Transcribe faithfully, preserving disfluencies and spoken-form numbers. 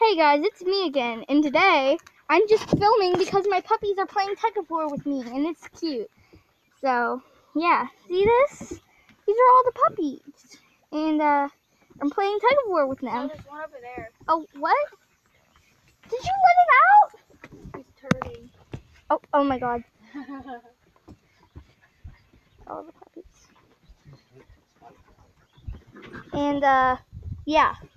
Hey guys, it's me again, and today I'm just filming because my puppies are playing tug of war with me, and it's cute. So, yeah, see this? These are all the puppies, and uh, I'm playing tug of war with them. Oh, there's one over there. Oh, what? Did you let him out? He's turning. Oh, oh my God. All the puppies. And uh, yeah.